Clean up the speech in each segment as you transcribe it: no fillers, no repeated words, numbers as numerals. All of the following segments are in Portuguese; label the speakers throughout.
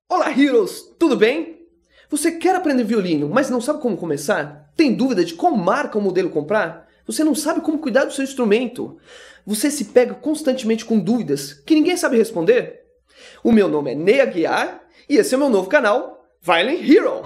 Speaker 1: Olá, Heroes! Tudo bem? Você quer aprender violino, mas não sabe como começar? Tem dúvida de qual marca ou modelo comprar? Você não sabe como cuidar do seu instrumento? Você se pega constantemente com dúvidas que ninguém sabe responder? O meu nome é Ney Aguiar e esse é o meu novo canal, Violin Hero!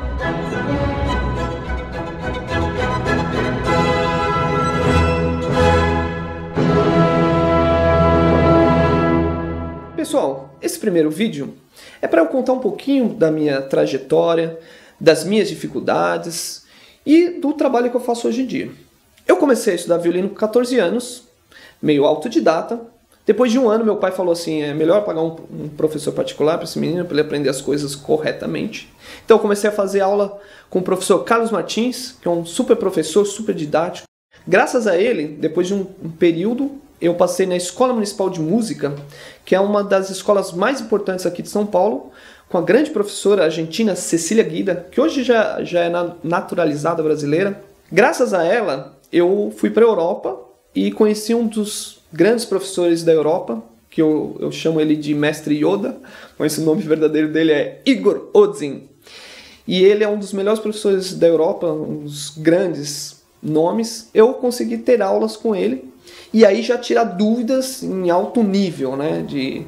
Speaker 1: Pessoal, esse primeiro vídeo é para eu contar um pouquinho da minha trajetória, das minhas dificuldades e do trabalho que eu faço hoje em dia. Eu comecei a estudar violino com 14 anos, meio autodidata. Depois de um ano, meu pai falou assim, é melhor pagar um professor particular para esse menino, para ele aprender as coisas corretamente. Então eu comecei a fazer aula com o professor Carlos Martins, que é um super professor, super didático. Graças a ele, depois de um período, eu passei na Escola Municipal de Música, que é uma das escolas mais importantes aqui de São Paulo, com a grande professora argentina Cecília Guida, que hoje já é naturalizada brasileira. Graças a ela, eu fui para a Europa e conheci um dos grandes professores da Europa, que eu chamo ele de Mestre Yoda, mas o nome verdadeiro dele é Igor Odzin. E ele é um dos melhores professores da Europa, um dos grandes nomes. Eu consegui ter aulas com ele e aí já tirar dúvidas em alto nível, né?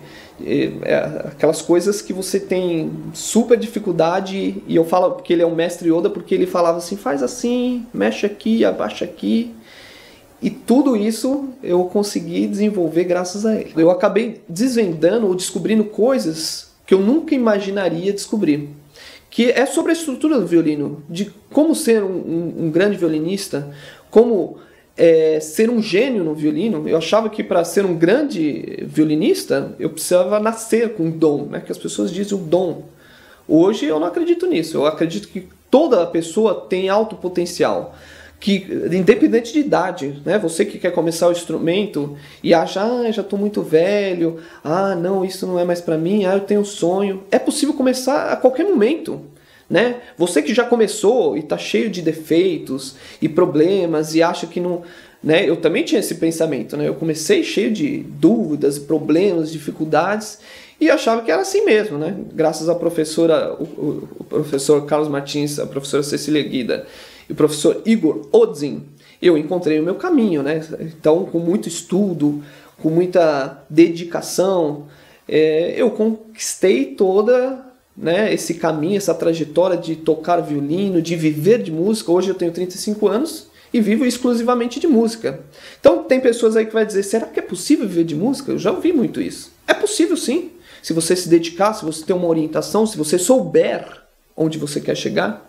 Speaker 1: Aquelas coisas que você tem super dificuldade, e eu falo que ele é um mestre Yoda porque ele falava assim, faz assim, mexe aqui, abaixa aqui, e tudo isso eu consegui desenvolver graças a ele. Eu acabei desvendando ou descobrindo coisas que eu nunca imaginaria descobrir, que é sobre a estrutura do violino, de como ser um grande violinista, como ser um gênio no violino. Eu achava que para ser um grande violinista eu precisava nascer com um dom, né? Que as pessoas dizem o dom. Hoje eu não acredito nisso. Eu acredito que toda pessoa tem alto potencial, que independente de idade, né? Você que quer começar o instrumento e acha, já estou muito velho, não, isso não é mais para mim, eu tenho um sonho. É possível começar a qualquer momento. Né? Você que já começou e está cheio de defeitos e problemas e acha que não... Né? Eu também tinha esse pensamento, né? Eu comecei cheio de dúvidas, problemas, dificuldades e achava que era assim mesmo, né? Graças à professora, o professor Carlos Martins, a professora Cecília Guida e o professor Igor Odzin, eu encontrei o meu caminho, né? Então, com muito estudo, com muita dedicação, eu conquistei toda... né, esse caminho, essa trajetória de tocar violino, de viver de música. Hoje eu tenho 35 anos e vivo exclusivamente de música. Então tem pessoas aí que vai dizer, será que é possível viver de música? Eu já ouvi muito isso. É possível sim, se você se dedicar, se você ter uma orientação, se você souber onde você quer chegar.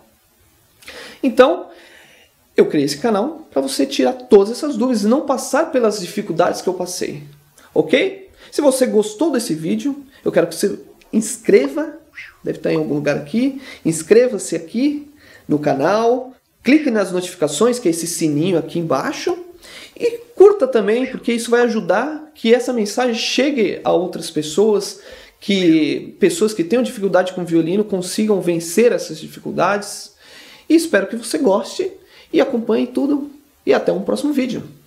Speaker 1: Então, eu criei esse canal para você tirar todas essas dúvidas e não passar pelas dificuldades que eu passei. Ok? Se você gostou desse vídeo, eu quero que você inscreva, deve estar em algum lugar aqui, inscreva-se aqui no canal, clique nas notificações, que é esse sininho aqui embaixo, e curta também, porque isso vai ajudar que essa mensagem chegue a outras pessoas, que pessoas que tenham dificuldade com violino consigam vencer essas dificuldades. E espero que você goste e acompanhe tudo, e até um próximo vídeo.